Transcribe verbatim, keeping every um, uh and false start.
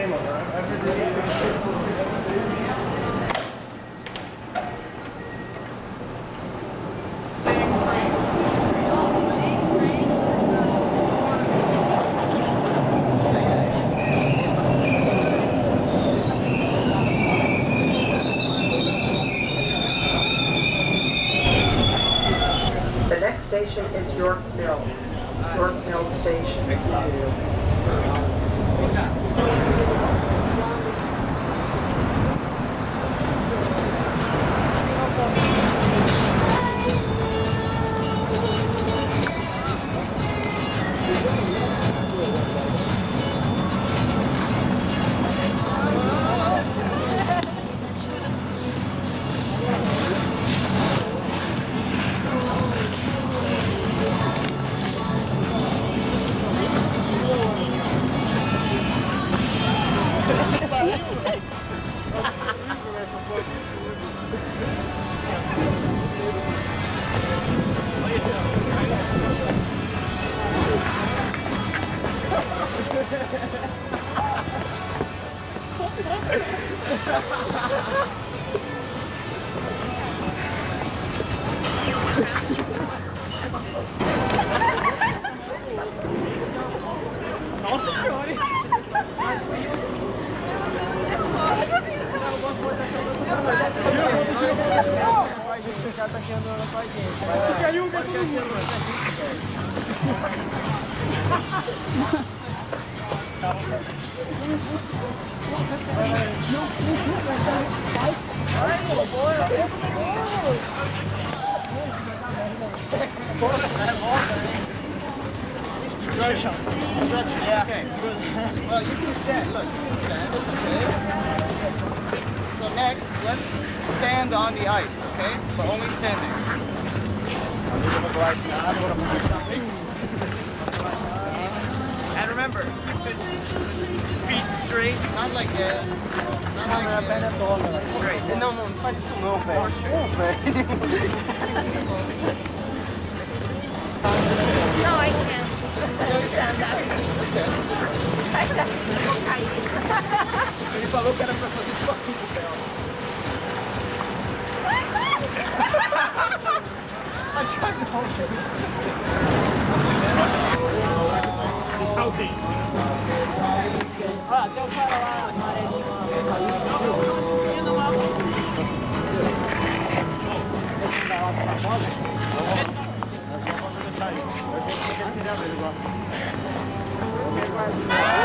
The next station is York Mill. York Mill Station. Nossa senhora! Esse cara tá aqui andando com a gente. Fica aí um que é todo mundo. Instructions. Instructions. Yeah. Okay. Well, you can stand. Look, you can stand. It's okay. So next, let's stand on the ice, okay? But only standing. And remember, keep the feet straight, not like this. Not like this. Straight. Não, não, não faz isso não, velho. More straight. Não, velho. No, I can't. Stand up. I can't cair. Ele falou que era pra fazer tipo assim com o pé, ó. Ah, até o cara lá, amarelinho lá. Não,